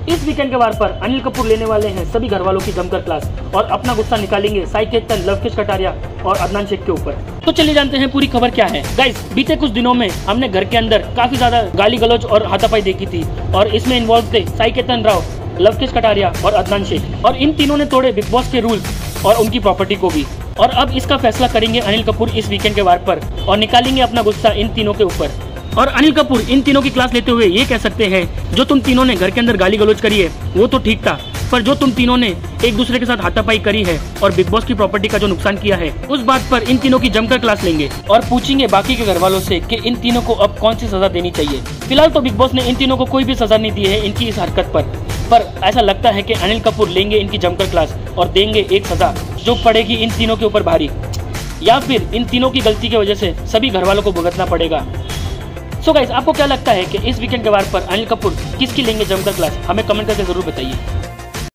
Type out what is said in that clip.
इस वीकेंड के वार पर अनिल कपूर लेने वाले हैं सभी घर वालों की जमकर क्लास और अपना गुस्सा निकालेंगे साई केतन, लवकुश कटारिया और अदनान शेख के ऊपर। तो चलिए जानते हैं पूरी खबर क्या है। गाइस, बीते कुछ दिनों में हमने घर के अंदर काफी ज्यादा गाली गलौज और हाथापाई देखी थी और इसमें इन्वॉल्व थे साई केतन राव, लवकुश कटारिया और अदनान शेख, और इन तीनों ने तोड़े बिग बॉस के रूल्स और उनकी प्रॉपर्टी को भी। और अब इसका फैसला करेंगे अनिल कपूर इस वीकेंड के वार पर और निकालेंगे अपना गुस्सा इन तीनों के ऊपर। और अनिल कपूर इन तीनों की क्लास लेते हुए ये कह सकते हैं, जो तुम तीनों ने घर के अंदर गाली गलौज करी है वो तो ठीक था, पर जो तुम तीनों ने एक दूसरे के साथ हाथापाई करी है और बिग बॉस की प्रॉपर्टी का जो नुकसान किया है, उस बात पर इन तीनों की जमकर क्लास लेंगे और पूछेंगे बाकी के घर वालों से कि इन तीनों को अब कौन सी सजा देनी चाहिए। फिलहाल तो बिग बॉस ने इन तीनों को कोई भी सजा नहीं दी है इनकी इस हरकत पर ऐसा लगता है कि अनिल कपूर लेंगे इनकी जमकर क्लास और देंगे एक सजा जो पड़ेगी इन तीनों के ऊपर भारी, या फिर इन तीनों की गलती की वजह से सभी घर वालों को भुगतना पड़ेगा। सो गाइस, आपको क्या लगता है कि इस वीकेंड के वार पर अनिल कपूर किसकी लेंगे जमकर क्लास? हमें कमेंट करके जरूर बताइए।